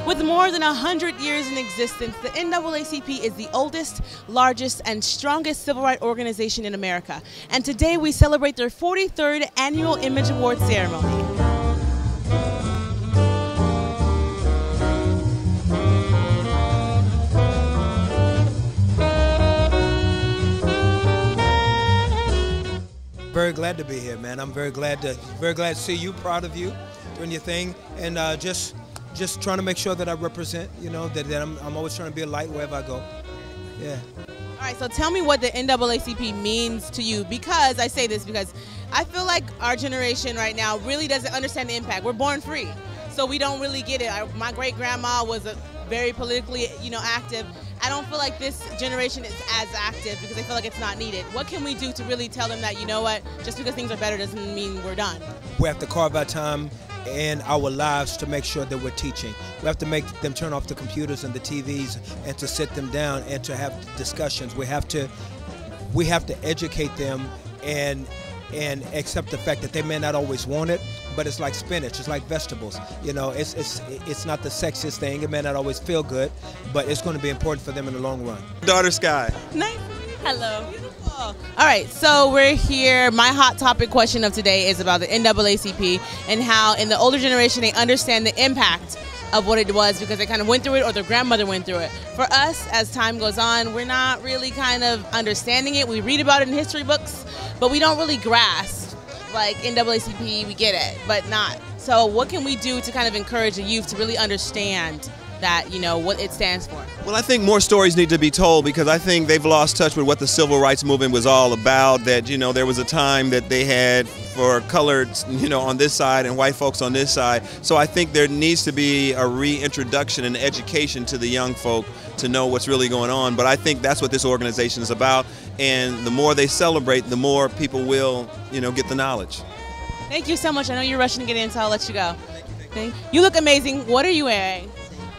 With more than 100 years in existence, the NAACP is the oldest, largest, and strongest civil rights organization in America. And today we celebrate their 43rd annual Image Award ceremony. Very glad to be here, man. I'm very glad to see you, proud of you, doing your thing, and just trying to make sure that I represent, you know, that I'm always trying to be a light wherever I go. Yeah. All right, so tell me what the NAACP means to you, because I say this because I feel like our generation right now really doesn't understand the impact. We're born free, so we don't really get it. My great-grandma was very politically, active. I don't feel like this generation is as active because I feel like it's not needed. What can we do to really tell them that, you know what, just because things are better doesn't mean we're done? We have to carve out time in our lives to make sure that we're teaching. We have to make them turn off the computers and the TVs and to sit them down and to have discussions. We have to educate them and accept the fact that they may not always want it, but it's like spinach, it's like vegetables. You know, it's not the sexiest thing. It may not always feel good, but it's going to be important for them in the long run. Daughter Sky. Nice. Hello. Beautiful. All right, so we're here. My hot topic question of today is about the NAACP and how in the older generation they understand the impact of what it was because they kind of went through it or their grandmother went through it. For us, as time goes on, we're not really kind of understanding it. We read about it in history books, but we don't really grasp. Like NAACP, we get it, but not. So what can we do to kind of encourage the youth to really understand that, what it stands for? Well, I think more stories need to be told because I think they've lost touch with what the civil rights movement was all about, that, there was a time that they had for coloreds, on this side and white folks on this side. So I think there needs to be a reintroduction and education to the young folk to know what's really going on. But I think that's what this organization is about. And the more they celebrate, the more people will, get the knowledge. Thank you so much. I know you're rushing to get in, so I'll let you go. Thank you. You look amazing. What are you wearing?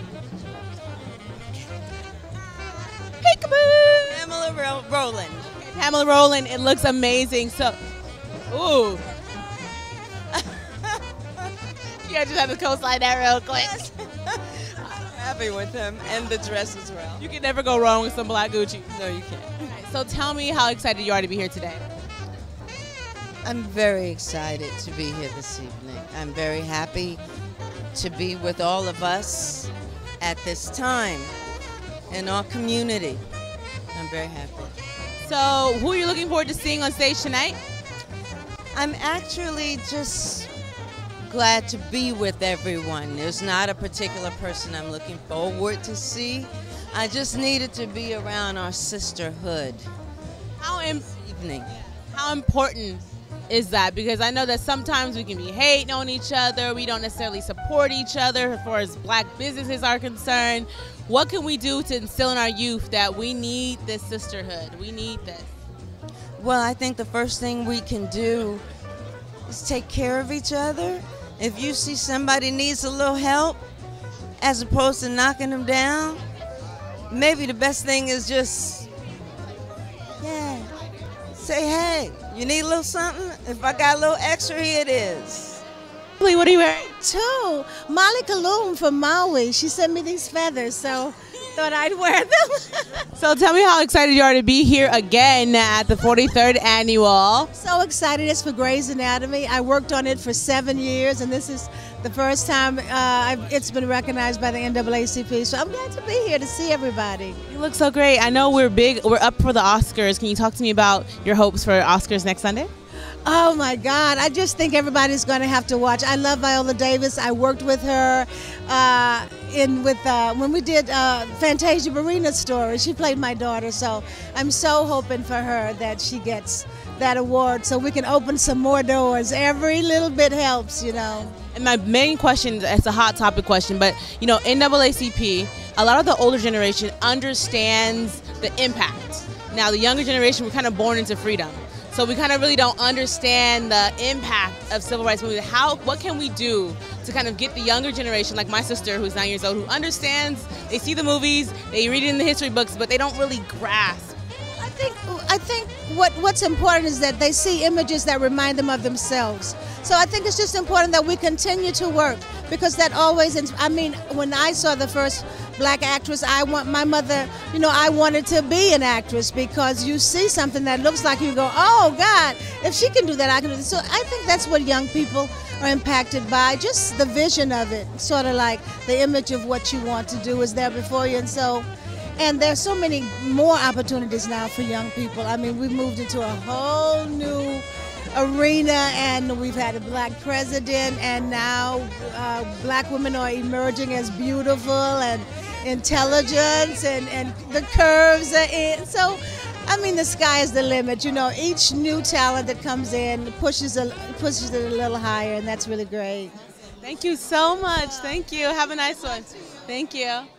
Peekaboo! Pamela Rowland. Pamela Rowland, it looks amazing. So, ooh. Yeah, just have to co-sign that real quick. Happy with him and the dress as well. You can never go wrong with some black Gucci. No, you can't. So tell me how excited you are to be here today. I'm very excited to be here this evening. I'm very happy to be with all of us at this time in our community. I'm very happy. So who are you looking forward to seeing on stage tonight? I'm actually just glad to be with everyone. There's not a particular person I'm looking forward to see. I just needed to be around our sisterhood this evening. How important is that? Because I know that sometimes we can be hating on each other. We don't necessarily support each other as far as black businesses are concerned. What can we do to instill in our youth that we need this sisterhood? We need this. Well, I think the first thing we can do is take care of each other. If you see somebody needs a little help, as opposed to knocking them down, maybe the best thing is just, say, hey, you need a little something? If I got a little extra, here it is. What are you wearing? Too. Molly Kaloum from Maui. She sent me these feathers, so thought I'd wear them. So tell me how excited you are to be here again at the 43rd annual. So excited. It's for Grey's Anatomy. I worked on it for 7 years, and this is the first time it's been recognized by the NAACP. So I'm glad to be here to see everybody. You look so great. I know we're up for the Oscars. Can you talk to me about your hopes for Oscars next Sunday? Oh my God, I just think everybody's going to have to watch. I love Viola Davis. I worked with her when we did Fantasia Barrina's story. She played my daughter, so I'm so hoping for her that she gets that award so we can open some more doors. Every little bit helps, And my main question, it's a hot topic question, but NAACP, a lot of the older generation understands the impact. Now the younger generation, we're kind of born into freedom. So we kind of really don't understand the impact of civil rights movement. What can we do to kind of get the younger generation, like my sister who's 9 years old, who understands, they see the movies, they read it in the history books, but they don't really grasp I think what's important is that they see images that remind them of themselves. So I think it's just important that we continue to work, because that always, I mean, when I saw the first black actress, my mother, you know, I wanted to be an actress, because you see something that looks like you go, oh God, if she can do that, I can do this. So I think that's what young people are impacted by, just the vision of it, sort of like the image of what you want to do is there before you. And there's so many more opportunities now for young people. I mean, we've moved into a whole new arena, and we've had a black president, and now black women are emerging as beautiful and intelligent, and the curves are in. So, I mean, the sky is the limit. You know, each new talent that comes in pushes it a little higher, and that's really great. Thank you so much. Thank you. Have a nice one. Thank you.